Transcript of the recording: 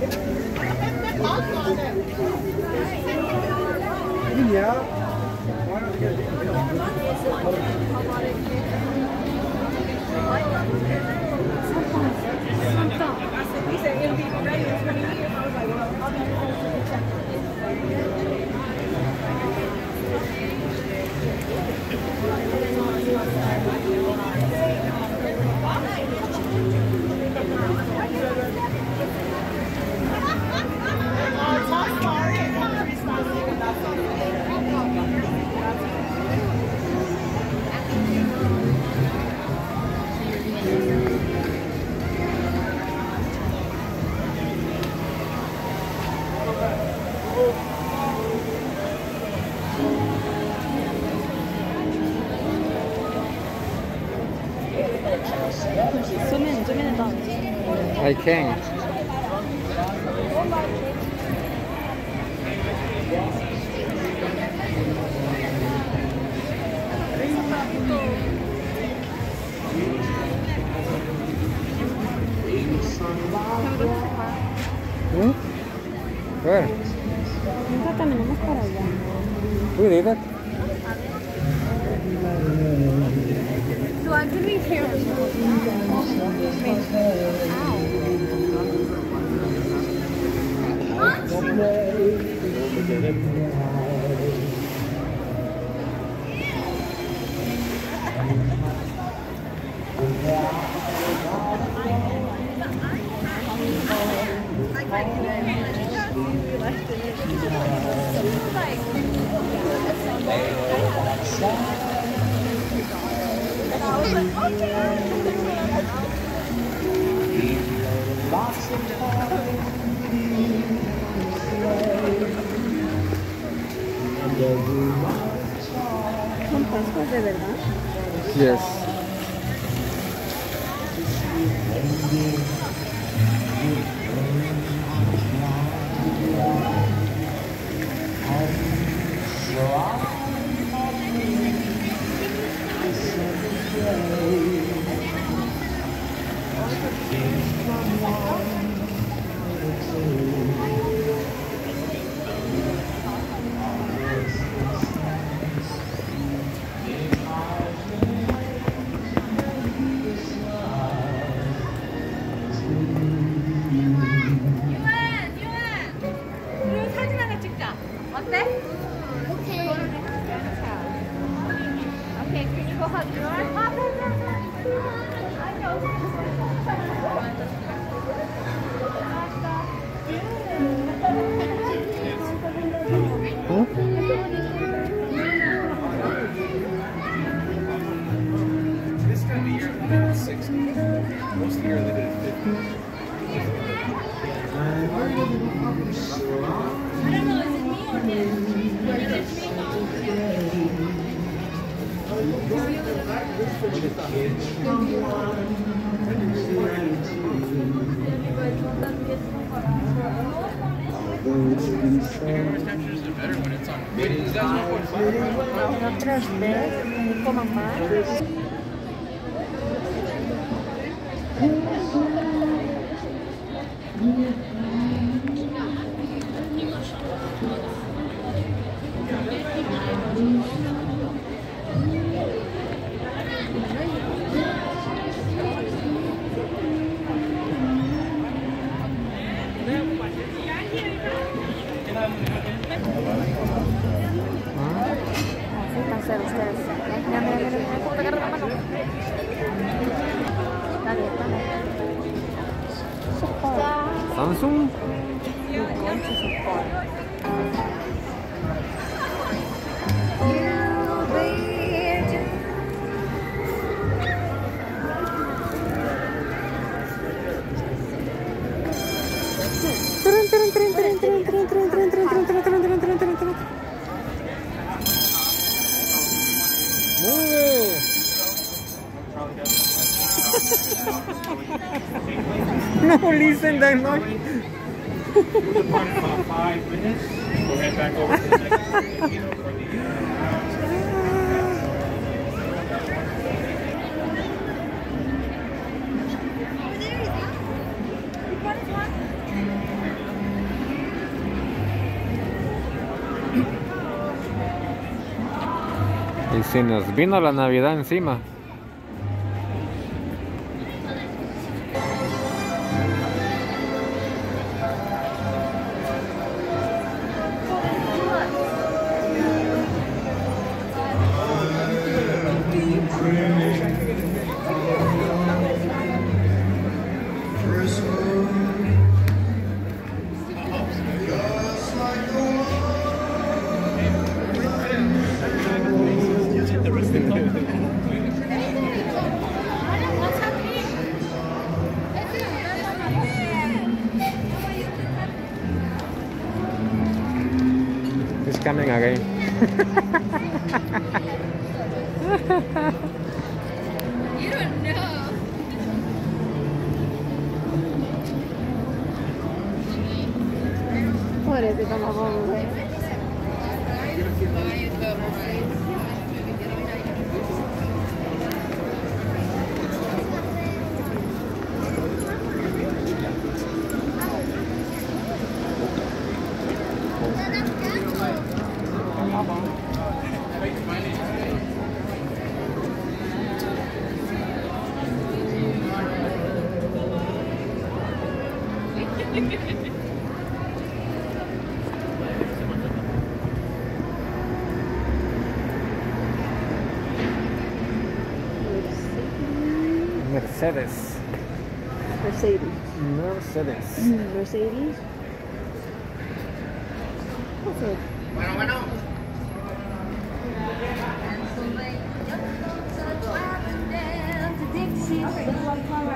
Zoom in down. I can't. Where? Nunca caminamos para allá. We did it. Do I have to be here? ¿Son pascuas de verdad? Yes. This time of year they did it 60. Most of the year they did it 50. I don't know, is it me or him? Nosotros ver cómo más. Samsung? No, listen that much. We'll depart in about 5 minutes. We'll head back over to the next for the Y se nos vino la Navidad encima. What's happening? It's coming again. You don't know. Pobrecito mamá, güey. Mercedes. Mercedes. Mercedes. Mercedes. What's it? Dixie.